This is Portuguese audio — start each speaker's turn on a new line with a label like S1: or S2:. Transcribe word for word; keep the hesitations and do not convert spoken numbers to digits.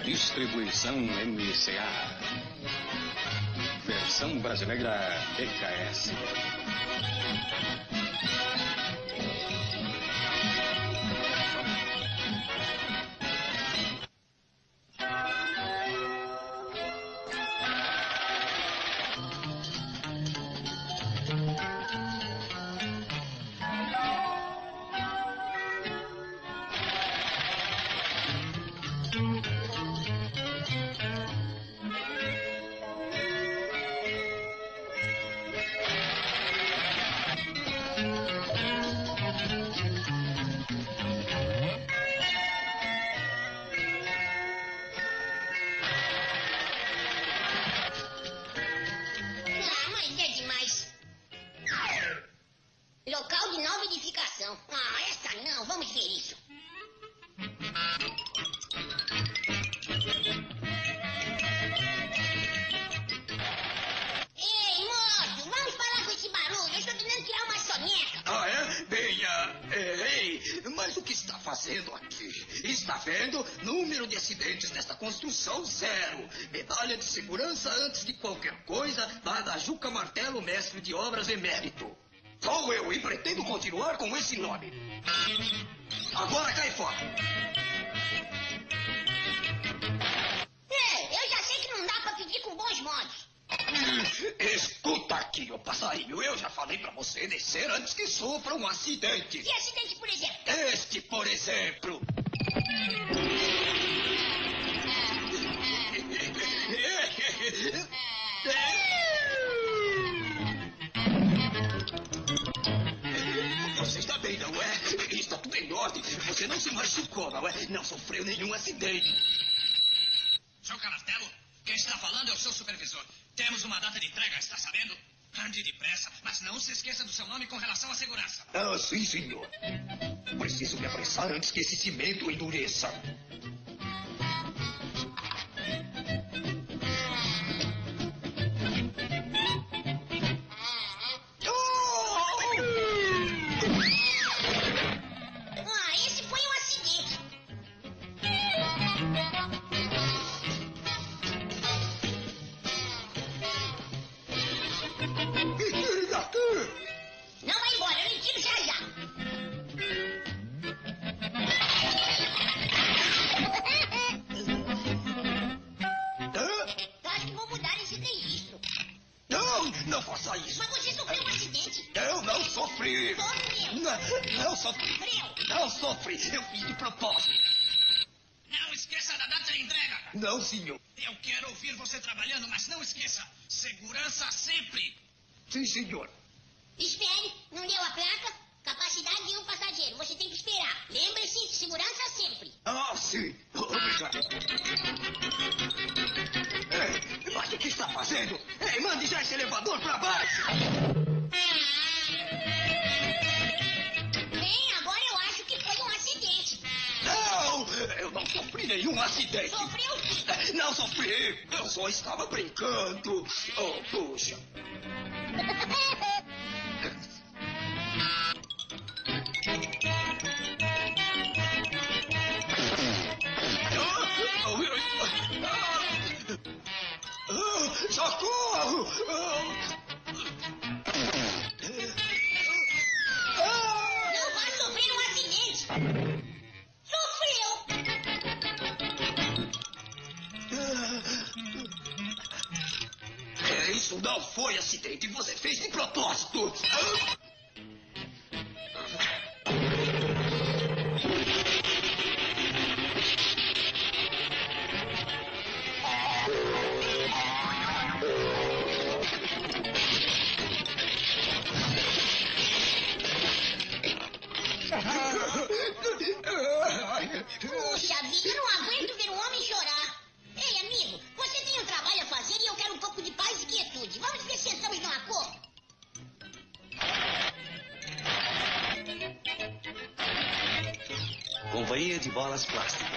S1: Distribuição M C A. Versão brasileira E K S.
S2: Local de nova edificação. Ah, essa não. Vamos ver isso. Ei, moço, vamos parar com esse barulho. Eu estou tentando tirar uma soneca.
S3: Ah, é? Bem, ah, é, ei, mas o que está fazendo aqui? Está vendo? Número de acidentes nesta construção, zero. Medalha de segurança antes de qualquer coisa, dada a Juca Martelo, mestre de obras emérito. Sou eu e pretendo continuar com esse nome. Agora cai fora.
S2: É, eu já sei que não dá pra pedir com bons modos.
S3: Escuta aqui, ô passarinho. Eu já falei pra você descer antes que sofra um acidente.
S2: Que acidente, por exemplo?
S3: Este, por exemplo. Você está bem, não é? Está tudo em ordem. Você não se machucou, não é? Não sofreu nenhum acidente.
S4: Seu Canastelo, quem está falando é o seu supervisor. Temos uma data de entrega, está sabendo? Ande depressa, mas não se esqueça do seu nome com relação à segurança.
S3: Ah, sim, senhor. Preciso me apressar antes que esse cimento endureça.
S2: Não vai embora, eu lhe tiro já já. Eu acho que vou mudar esse registro.
S3: Não, não faça isso.
S2: Mas você sofreu um acidente.
S3: Eu não sofri.
S2: Sofreu.
S3: Não, não sofri.
S2: Sofreu.
S3: Não sofri. Eu fiz de propósito.
S4: Não esqueça da data de entrega.
S3: Não, senhor.
S4: Eu quero ouvir você trabalhando, mas não esqueça. Segurança sempre.
S3: Sim, senhor.
S2: Espere, não deu a placa? Capacidade de um passageiro. Você tem que esperar. Lembre-se, segurança sempre.
S3: Ah, sim. Obrigado. Ei, mas o que está fazendo? Ei, mande já esse elevador para baixo.
S2: Bem, agora eu acho que foi um acidente.
S3: Não, eu não sofri nenhum acidente.
S2: Sofreu sim.
S3: Não sofri. Eu só estava brincando. Oh, puxa. Socorro!
S2: Não vai sofrer um acidente. Sofreu.
S3: É, isso não foi acidente. Você fez de propósito.
S2: Puxa vida, eu não aguento ver um homem chorar. Ei, amigo, você tem um trabalho a fazer e eu quero um pouco de paz e quietude. Vamos ver se sentamos num acordo.
S5: Companhia de Bolas Plásticas.